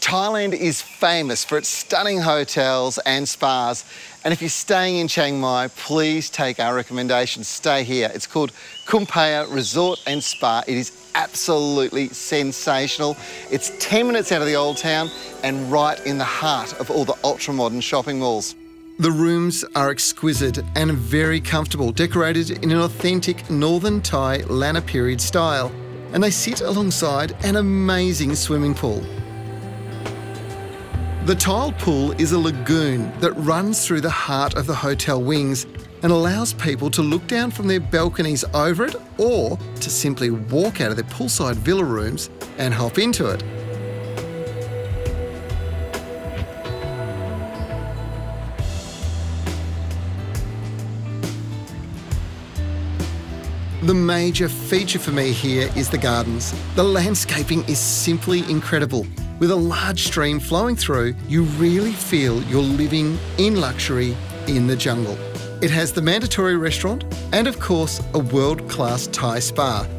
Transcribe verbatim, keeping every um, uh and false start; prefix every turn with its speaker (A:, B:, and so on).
A: Thailand is famous for its stunning hotels and spas. And if you're staying in Chiang Mai, please take our recommendation. Stay here. It's called Khum Resort and Spa. It is absolutely sensational. It's ten minutes out of the old town and right in the heart of all the ultra-modern shopping malls. The rooms are exquisite and very comfortable, decorated in an authentic Northern Thai Lanna period style. And they sit alongside an amazing swimming pool. The tiled pool is a lagoon that runs through the heart of the hotel wings and allows people to look down from their balconies over it or to simply walk out of their poolside villa rooms and hop into it. The major feature for me here is the gardens. The landscaping is simply incredible. With a large stream flowing through, you really feel you're living in luxury in the jungle. It has the mandatory restaurant and, of course, a world-class Thai spa